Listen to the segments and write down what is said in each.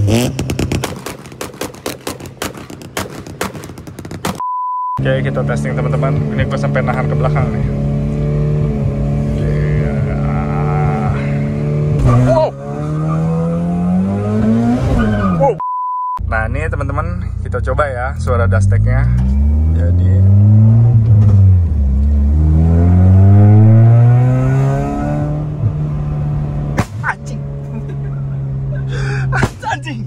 Oke, kita testing teman-teman. Ini gue sampai nahan ke belakang nih. Wow. Wow. Nah ini teman-teman, kita coba ya suara dusteknya. Jadi anjing. Anjing.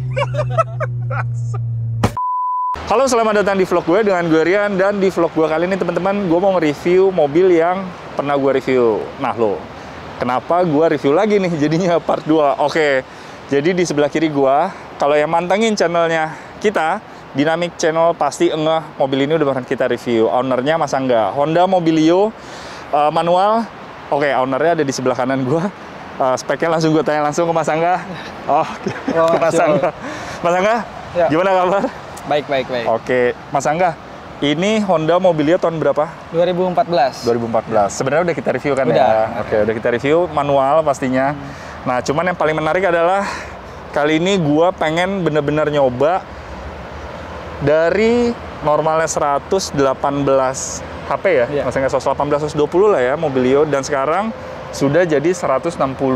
Halo, selamat datang di vlog gue dengan gue Rian. Dan di vlog gue kali ini teman-teman, gue mau nge-review mobil yang pernah gue review. Nah lo, kenapa gue review lagi nih jadinya part 2? Oke, jadi di sebelah kiri gue, kalau yang mantengin channelnya kita, Dynamic Channel, pasti ngeh mobil ini udah pernah kita review. Ownernya Mas Angga, Honda Mobilio manual. Oke, ownernya ada di sebelah kanan gue. Speknya langsung gue tanya langsung ke Mas Angga. Mas Angga. Mas Angga, ya. Gimana kabar? Baik. Oke, Mas Angga, ini Honda Mobilio tahun berapa? 2014. 2014. Sebenarnya udah kita review kan udah, ya? Oke, udah kita review manual pastinya. Nah, cuman yang paling menarik adalah kali ini gua pengen bener-bener nyoba dari normalnya 118 HP ya? Iya. Mas Angga, 118, 120 lah ya Mobilio. Dan sekarang sudah jadi 160.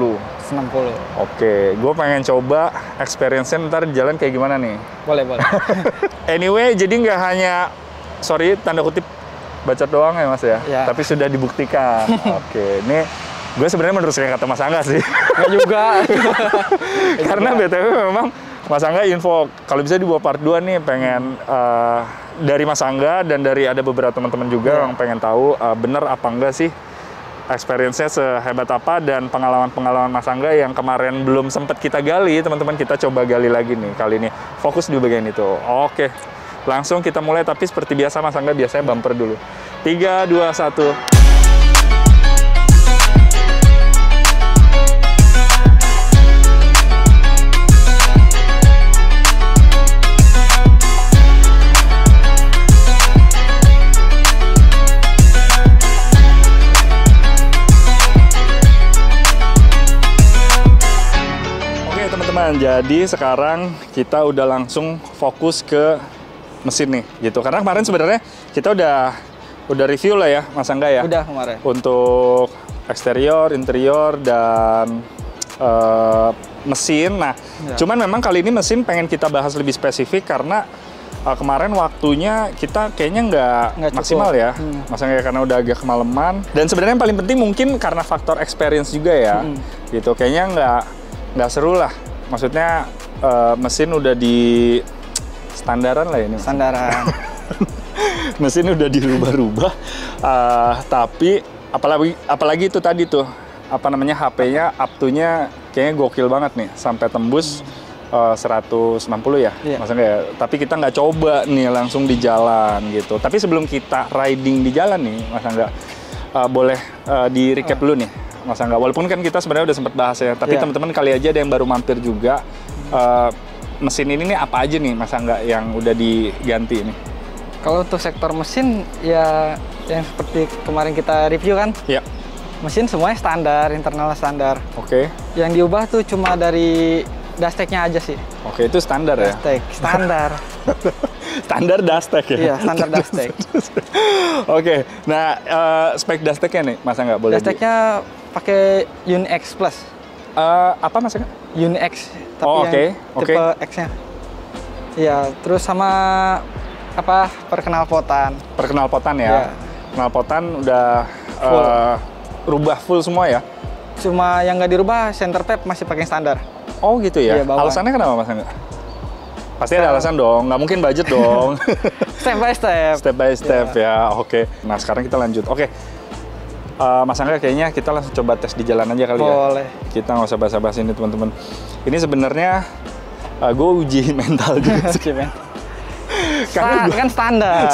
Oke, gue pengen coba experience-nya ntar di jalan kayak gimana nih. Boleh. Anyway, jadi nggak hanya, sorry, tanda kutip bacot doang ya Mas ya? Ya. Tapi sudah dibuktikan. Oke, ini gue sebenarnya meneruskan kata Mas Angga sih. Nggak juga. Karena BTW memang Mas Angga info, kalau bisa dibawa part 2 nih, pengen dari Mas Angga dan dari ada beberapa teman-teman juga yang pengen tahu bener apa enggak sih experience-nya sehebat apa, dan pengalaman-pengalaman Mas Angga yang kemarin belum sempat kita gali, teman-teman kita coba gali lagi nih kali ini. Fokus di bagian itu. Oke, langsung kita mulai, tapi seperti biasa Mas Angga biasanya bumper dulu. 3, 2, 1. Jadi sekarang kita udah langsung fokus ke mesin nih, gitu. Karena kemarin sebenarnya kita udah review lah ya, Mas Angga ya. Udah kemarin. Untuk eksterior, interior, dan mesin. Nah, cuman memang kali ini mesin pengen kita bahas lebih spesifik karena kemarin waktunya kita kayaknya nggak maksimal ya, Mas Angga, karena udah agak kemalaman. Dan sebenarnya yang paling penting mungkin karena faktor experience juga ya, gitu. Kayaknya nggak seru lah. Maksudnya mesin udah di standaran lah ini. Standaran. Mesin udah dirubah-rubah, tapi apalagi itu tadi tuh, apa namanya, HP-nya up to-nya kayaknya gokil banget nih, sampai tembus 160 ya, Mas Angga ya. Tapi kita nggak coba nih langsung di jalan gitu. Tapi sebelum kita riding di jalan nih, Mas Angga, boleh di recap dulu nih, Mas Angga. Walaupun kan kita sebenarnya udah sempat bahas ya, tapi teman-teman kali aja ada yang baru mampir juga. Mesin ini nih apa aja nih, Mas Angga, yang udah diganti ini? Kalau untuk sektor mesin ya yang seperti kemarin kita review kan. Ya. Mesin semuanya standar, internal standar. Oke. Yang diubah tuh cuma dari dusteknya aja sih. Oke, itu standar ya? Dustek, standar. Standar dustek ya? Iya, standar dustek. Oke, nah spek dusteknya nih, Mas Angga, boleh? Dusteknya pakai UniX Plus. Apa Mas Angga? UniX, tapi yang tipe X-nya. Iya, terus sama apa, perkenalpotan. Perkenalpotan ya? Iya. Knalpotan udah rubah full semua ya? Cuma yang nggak dirubah, center tap masih pakai standar. Oh gitu ya? Iya, alasannya kenapa Mas Angga? Pasti ada alasan dong, nggak mungkin budget dong. Step by step. Step by step ya, oke. Nah sekarang kita lanjut. Oke, Mas Angga, kayaknya kita langsung coba tes di jalan aja kali ya. Boleh. Kita nggak usah basa-basi ini teman-teman. Ini sebenarnya gue uji mental juga sih. Kan standar.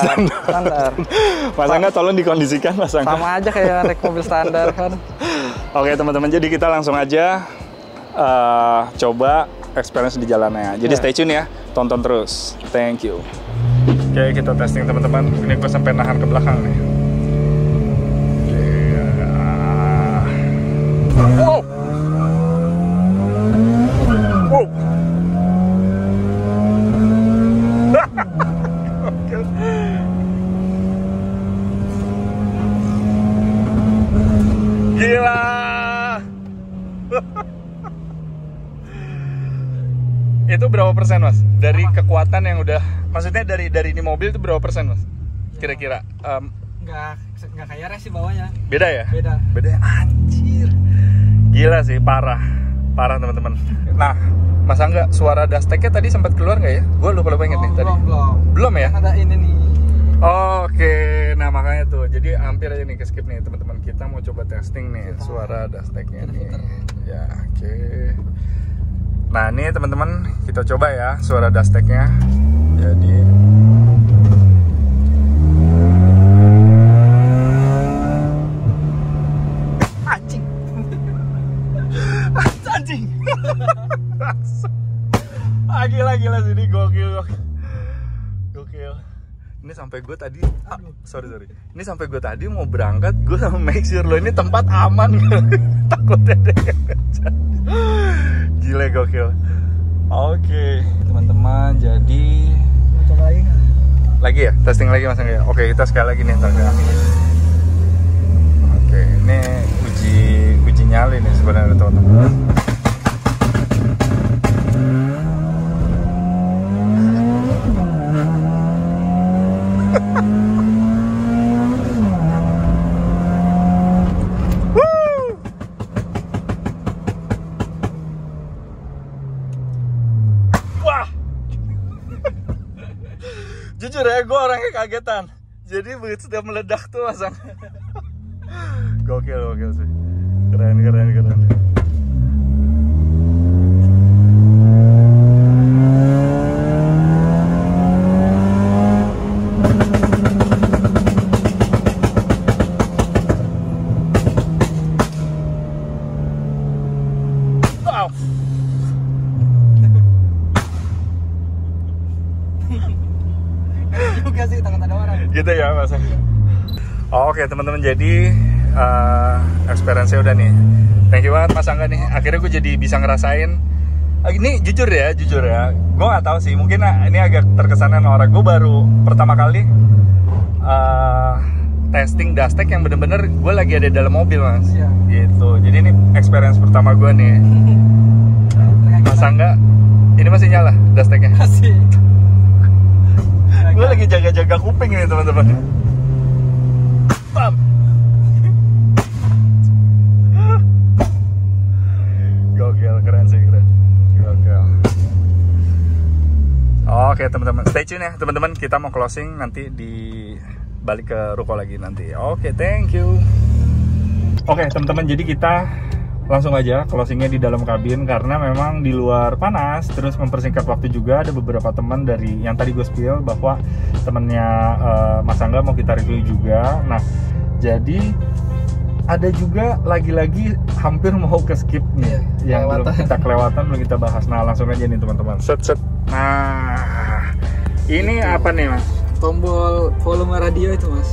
Mas Angga tolong dikondisikan, Mas Angga. Sama aja kayak naik mobil standar kan. Oke teman-teman, jadi kita langsung aja coba experience di jalannya. Jadi stay tune ya, tonton terus. Thank you. Oke, kita testing teman-teman. Ini gue sampai nahan ke belakang nih. Wow. Wow. Itu berapa persen mas? Dari kekuatan yang udah, maksudnya dari ini mobil itu berapa persen mas? Kira-kira? Nggak kayak res sih bawahnya. Beda ya? Beda ya? Anjir. Gila sih, parah teman-teman. Nah, masa nggak suara dashteknya tadi sempat keluar nggak ya? Gue lupa inget nih tadi. Belum ya? Kan ada ini nih. Oke, nah makanya tuh, jadi hampir aja nih ke skip nih teman-teman. Kita mau coba testing nih suara dashteknya nih. Ya, oke. Nah ini teman-teman, kita coba ya suara dashteknya. Jadi anjing. Gila sini gokil. Ini sampai gue tadi, sorry. Ini sampai gue tadi mau berangkat, gue sama make sure lo ini tempat aman, takutnya ada yang ngejar. Gila gokil. Oke, teman-teman, jadi Mau coba lagi nggak? lagi ya, testing lagi mas Angga ya. Oke, kita sekali lagi nih Angga. Oke, ini uji nyali nih sebenarnya teman-teman. Jujur ya, gue orangnya kagetan. Jadi begitu setiap meledak tuh masang. Gokil sih. Keren. Wow. Juga sih takut ada orang. Gitu ya mas. Oke teman-teman, jadi experience-nya udah nih. Thank you banget mas Angga nih. Akhirnya gue jadi bisa ngerasain. Ini jujur ya, gue nggak tahu sih. Mungkin ini agak terkesan norak. Gue baru pertama kali testing dashtek yang bener-bener gue lagi ada di dalam mobil mas. Iya. Gitu. Jadi ini experience pertama gue nih. Mas Angga, ini masih nyala dashteknya? Masih. Gue lagi jaga-jaga kuping nih teman-teman. Bam. Gokil, keren sih, keren. Gokil. Oke teman-teman, stay tune ya teman-teman. Kita mau closing nanti di balik ke ruko lagi nanti. Oke, thank you. Oke teman-teman, jadi kita langsung aja closingnya di dalam kabin karena memang di luar panas, terus mempersingkat waktu juga. Ada beberapa teman dari yang tadi gue spill bahwa temennya Mas Angga mau kita review juga. Nah jadi ada juga lagi-lagi hampir mau ke skip nih, yang belum kita kelewatan, belum kita bahas. Nah langsung aja nih teman-teman, set. Nah ini apa nih mas? Tombol volume radio itu mas.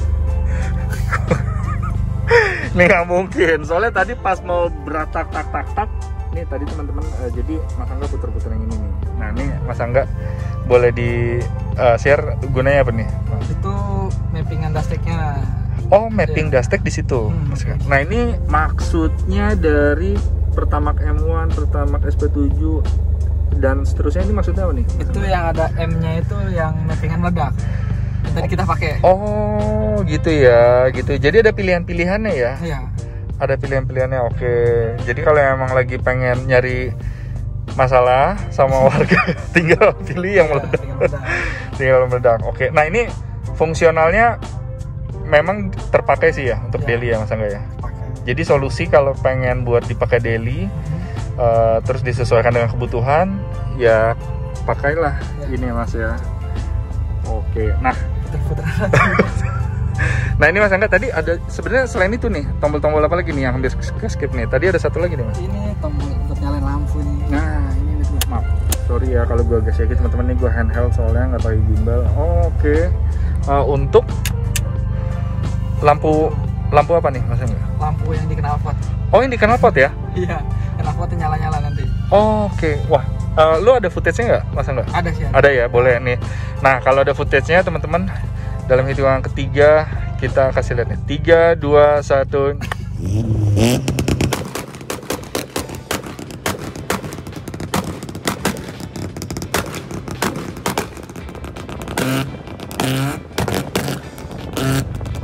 Ini nggak mungkin, soalnya tadi pas mau beratak tak. Nih tadi teman-teman, jadi Mas Angga puter-puter yang ini nih. Nah ini Mas Angga boleh di share gunanya apa nih? Itu mappingan dashteknya. Oh, mapping dashtek di situ. Nah ini maksudnya dari Pertamax M1, Pertamax SP7 dan seterusnya, ini maksudnya apa nih? Itu yang ada M-nya itu yang mappingan meledak. Yang tadi kita pakai. Oh, gitu ya, gitu. Jadi ada pilihan-pilihannya ya? Iya. Ada pilihan-pilihannya, oke. Jadi kalau emang lagi pengen nyari masalah sama warga, tinggal pilih yang meledak. Tinggal meledak. Oke. Nah ini fungsionalnya memang terpakai sih ya untuk daily ya Mas Angga ya. Jadi solusi kalau pengen buat dipakai daily, terus disesuaikan dengan kebutuhan, ya pakailah ini Mas ya. Oke. Nah. Nah ini Mas Angga tadi ada sebenarnya selain itu nih tombol-tombol apa lagi nih yang hampir skip nih? Tadi ada satu lagi nih Mas. Ini tombol untuk nyalain lampu nih. Nah ini nih, maaf, sorry ya kalau gue agak sedikit teman-teman, ini gue handheld soalnya nggak pakai gimbal. Oke. Untuk lampu apa nih Mas Angga? Lampu yang di knalpot. Oh yang di knalpot ya? Iya, knalpotnya nyala-nyala nanti. Oke. Wah, lu ada footage-nya nggak Mas Angga? Ada sih. Ada ya, boleh nih. Nah kalau ada footage-nya teman-teman, dalam hitungan ketiga kita kasih lihat nih. 3, 2, 1.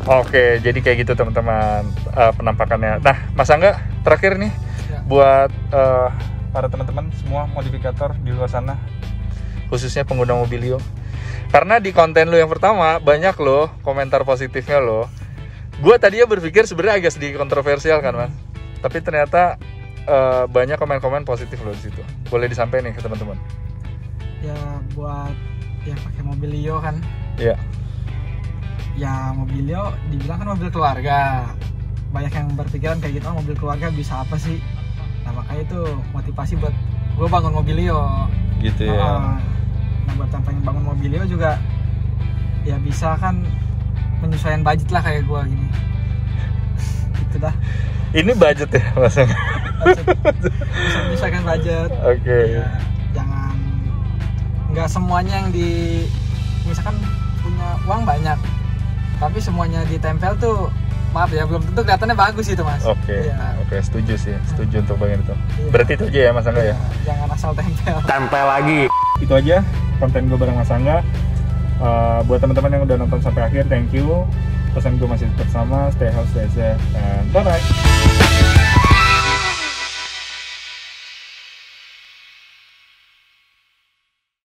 Oke, jadi kayak gitu teman-teman penampakannya. Nah, Mas Angga, terakhir nih Ya. buat para teman-teman semua modifikator di luar sana, khususnya pengguna Mobilio. Karena di konten lo yang pertama banyak lo komentar positifnya lo. Gue tadinya berpikir sebenarnya agak sedikit kontroversial kan, Mas. Tapi ternyata banyak komen-komen positif lo di situ. Boleh disampaikan nih ke teman-teman. Ya buat yang pakai Mobilio kan, Iya. ya Mobilio dibilang kan mobil keluarga. Banyak yang berpikiran kayak gitu, mobil keluarga bisa apa sih? Nah makanya itu motivasi buat gue bangun Mobilio. Gitu ya. Nah buat yang pengen bangun Mobilio juga ya bisa kan menyesuaikan budget lah kayak gue gini. Gitu dah. Ini budget ya, Mas Angga? Bisa menyesuaikan budget. Oke. Ya, jangan nggak semuanya yang misalkan punya uang banyak tapi semuanya ditempel tuh, maaf ya, belum tentu kelihatannya bagus itu, Mas. Oke, Iya. oke, setuju sih, setuju untuk bagian itu. Iya. Berarti itu aja ya Mas Angga ya? Jangan asal tempel. Tempel lagi. Itu aja konten gue bareng Mas Angga. Buat teman-teman yang udah nonton sampai akhir, thank you. Pesan gue masih tetap sama, stay healthy, stay safe, and bye-bye.